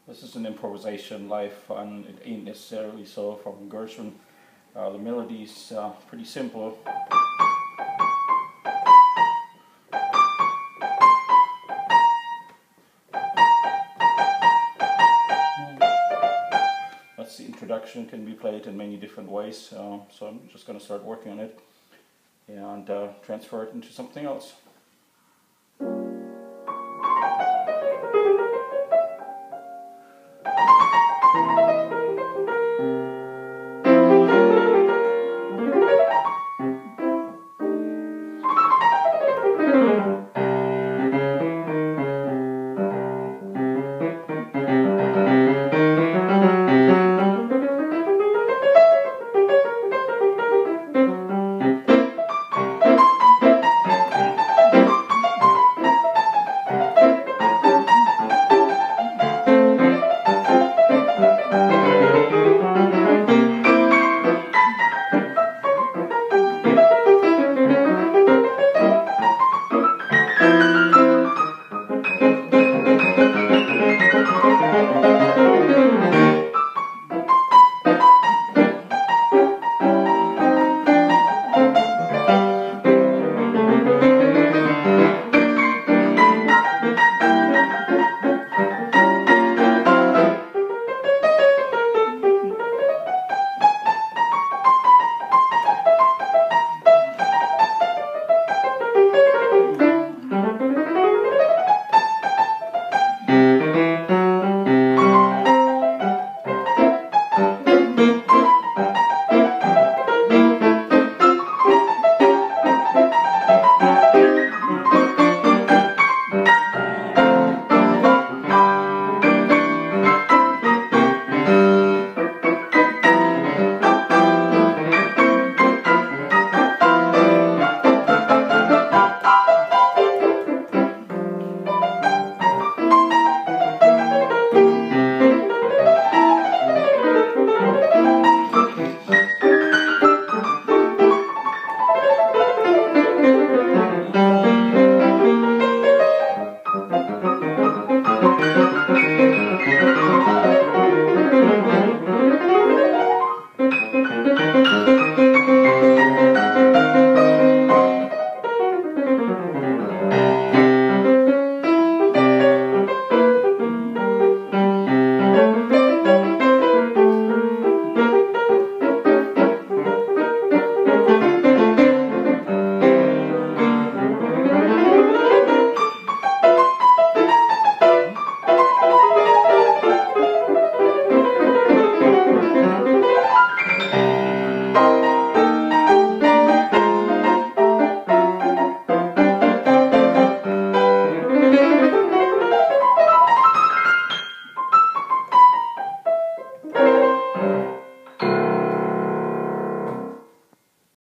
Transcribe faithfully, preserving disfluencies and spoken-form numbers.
This is an improvisation live and it ain't necessarily so from Gershwin. Uh, the melody is uh, pretty simple. That's the introduction, can be played in many different ways, uh, so I'm just going to start working on it and uh, transfer it into something else.